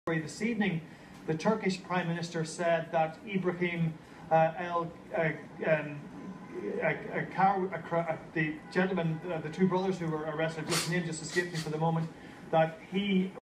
This evening, the Turkish Prime Minister said that Ibrahim the gentleman, the two brothers who were arrested, just name just escaped me for the moment, that he